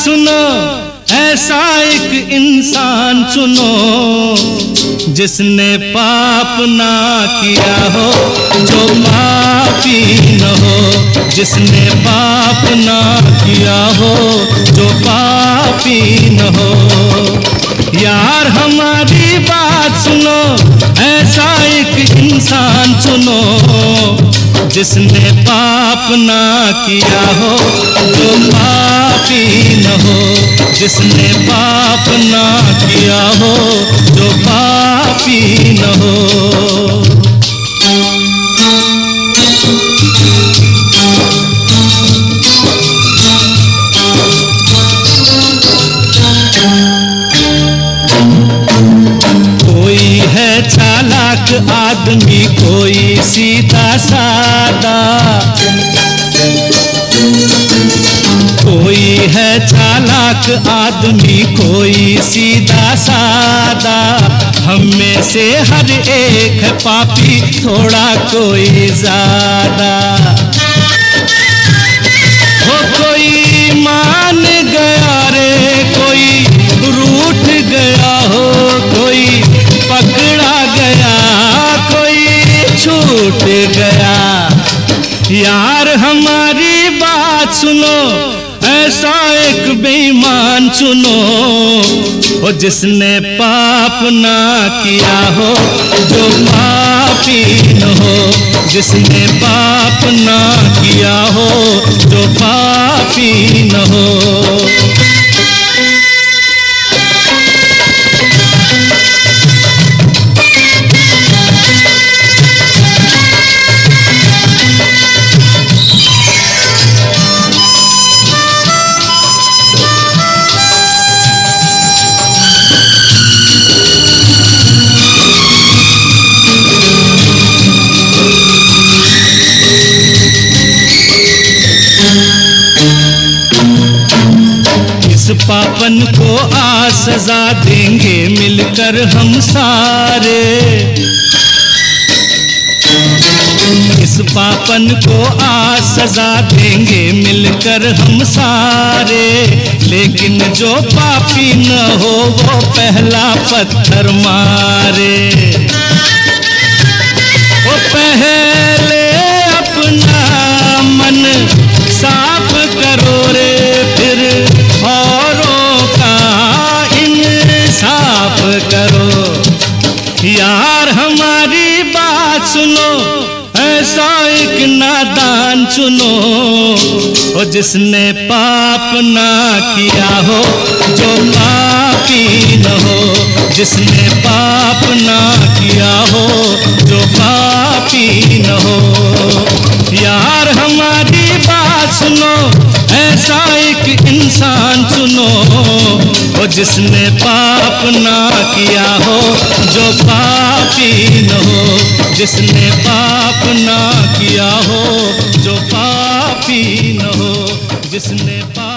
सुनो, ऐसा एक इंसान चुनो जिसने पाप ना किया हो, जो पापी न हो। जिसने पाप ना किया हो, जो पापी न हो। यार हमारी बात सुनो, ऐसा एक इंसान चुनो जिसने पाप ना किया हो, जो पापी न हो। जिसने पाप ना किया हो, जो पापी न हो। कोई है चालाक आदमी, कोई सीधा सादा। कोई है चालाक आदमी, कोई सीधा सादा। हम में से हर एक है पापी, थोड़ा कोई ज्यादा। हो कोई मान गया रे, कोई रूठ गया हो, कोई पकड़ा गया, कोई छूट गया। यार हमारी बात सुनो, ऐसा एक बेईमान चुनो, ओ जिसने पाप ना किया हो, जो पापी न हो। जिसने पाप ना किया हो, जो पापी न हो। इस पापन को आज सजा देंगे मिलकर हम सारे। इस पापन को आज सजा देंगे मिलकर हम सारे। लेकिन जो पापी न हो, वो पहला पत्थर मारे। वो पहले अपना मन साफ करो रे, फिर औरों का इंसाफ करो। यार हमारी बात सुनो, ऐसा एक नादान चुनो, और जिसने पाप ना किया हो, जो पापी न हो। जिसने पाप ना किया हो, जो पापी न हो। यार हमारी बात सुनो, ऐसा एक इंसान चुनो, और जिसने पाप ना किया हो, जो पापी न हो। जिसने पाप ना किया हो, जो पापी न हो। जिसने